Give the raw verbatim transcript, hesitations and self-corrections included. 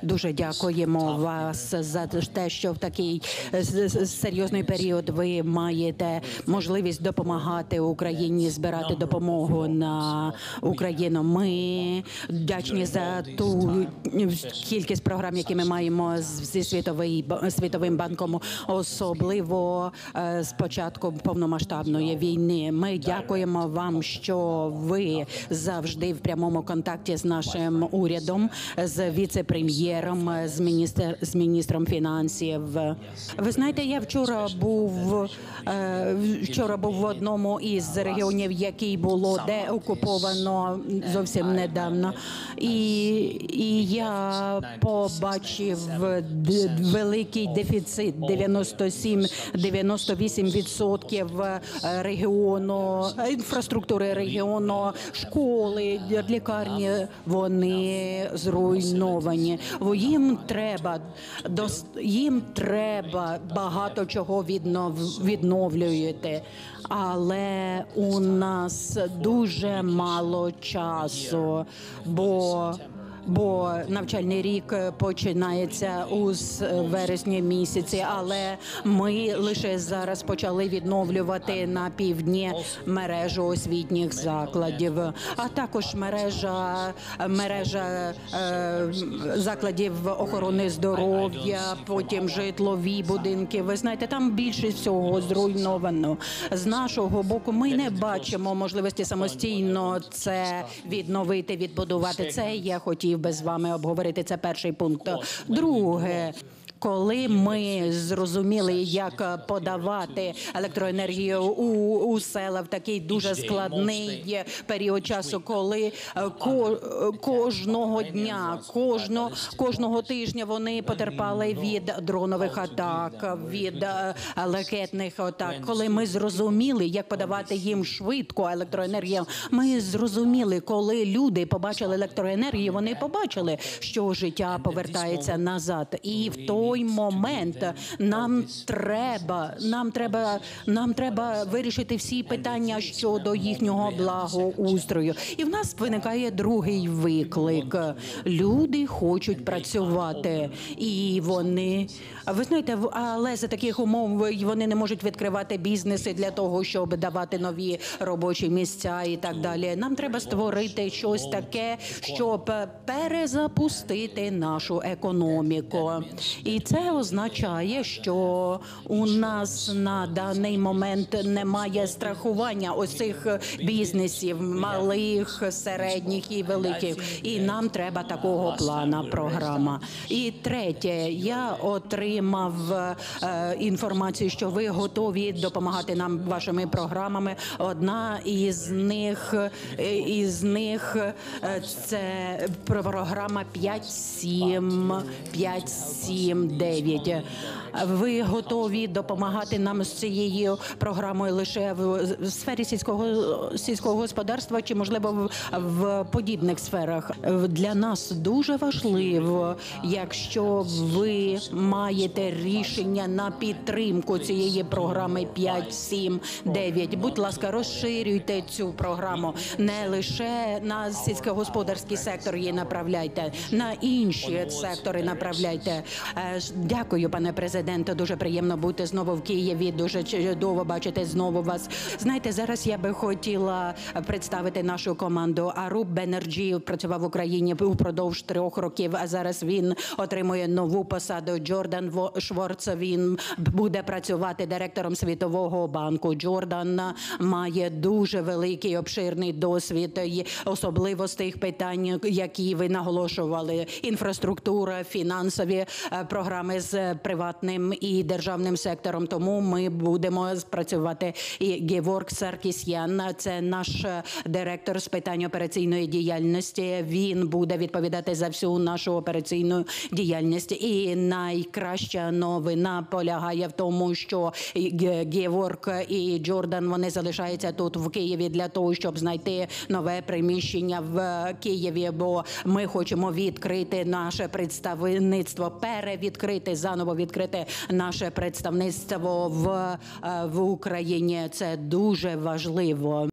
Дуже дякуємо вас за те, що в такий серйозний період ви маєте можливість допомагати Україні збирати допомогу на Україну. Ми вдячні за ту кількість програм, які ми маємо зі Світовим банком, особливо з початку повномасштабної війни. Ми дякуємо вам, що ви завжди в прямому контакті з нашим урядом, з віце-прем'єром, з, міністр, з міністром фінансів. Ви знаєте, я вчора був, вчора був в одному із регіонів, який було деокуповано зовсім недавно. І, і я побачив великий дефіцит – дев'яносто сім - дев'яносто вісім відсотків регіону, інфраструктури регіону, школи, лікарні, вони зруйновані. Їм треба, їм треба багато чого відновлювати, але у нас дуже мало часу, бо бо навчальний рік починається у вересні місяці, але ми лише зараз почали відновлювати на півдні мережу освітніх закладів, а також мережа, мережа е, закладів охорони здоров'я, потім житлові будинки. Ви знаєте, там більше всього зруйновано. З нашого боку ми не бачимо можливості самостійно це відновити, відбудувати. Це я хотів би з вами обговорити. Це перший пункт. Друге, коли ми зрозуміли, як подавати електроенергію у, у села в такий дуже складний період часу, коли ко, кожного дня, кожного, кожного тижня вони потерпали від дронових атак, від ракетних атак. Коли ми зрозуміли, як подавати їм швидко електроенергію, ми зрозуміли, коли люди побачили електроенергію, вони побачили, що життя повертається назад. І в той момент нам треба, нам треба, нам треба вирішити всі питання щодо їхнього благоустрою. І в нас виникає другий виклик. Люди хочуть працювати, і вони, ви знаєте, але за таких умов вони не можуть відкривати бізнеси для того, щоб давати нові робочі місця і так далі. Нам треба створити щось таке, щоб перезапустити нашу економіку. І це означає, що у нас на даний момент немає страхування ось цих бізнесів, малих, середніх і великих. І нам треба такого плана, програма. І третє, я отримав е, інформацію, що ви готові допомагати нам вашими програмами. Одна із них, із них це програма п'ять сім дев'ять. Ви готові допомагати нам з цією програмою лише в сфері сільського, сільського господарства чи, можливо, в, в подібних сферах? Для нас дуже важливо, якщо ви маєте рішення на підтримку цієї програми п'ять сім дев'ять. Будь ласка, розширюйте цю програму. Не лише на сільськогосподарський сектор її направляйте, на інші сектори направляйте. Дякую, пане президенте, дуже приємно бути знову в Києві, дуже чудово бачити знову вас. Знаєте, зараз я би хотіла представити нашу команду. Аруб Бенерджі працював в Україні упродовж трьох років, а зараз він отримує нову посаду. Джордан Шворц, він буде працювати директором Світового банку. Джордан має дуже великий, обширний досвід, особливо з тих питань, які ви наголошували. Інфраструктура, фінансові програми з приватним і державним сектором. Тому ми будемо працювати. І Геворг Саркісян, це наш директор з питань операційної діяльності. Він буде відповідати за всю нашу операційну діяльність. І найкраща новина полягає в тому, що Геворг і Джордан, вони залишаються тут в Києві для того, щоб знайти нове приміщення в Києві, бо ми хочемо відкрити наше представництво, перевідкрити, заново відкрити наше представництво в, в Україні. Це дуже важливо.